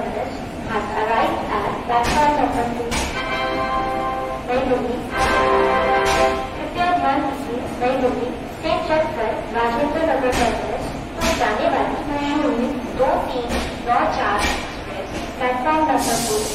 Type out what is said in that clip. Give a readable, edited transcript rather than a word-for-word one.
terminus has arrived at platform number 2. नई दिल्ली। कृपया ध्यान दीजिए, नई दिल्ली से चलकर राजेंद्र नगर टर्मिनस को जाने वाली 02394 एक्सप्रेस प्लेटफॉर्म नंबर 2